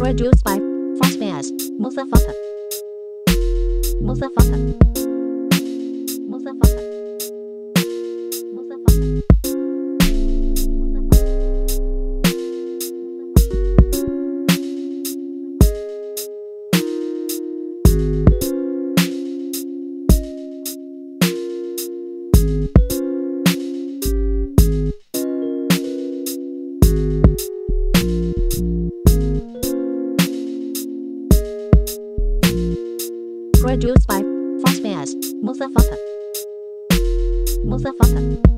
Produced by fahs. Motherfucker. Motherfucker. Motherfucker. Motherfucker. Produced by fahs. Motherfucker. Motherfucker.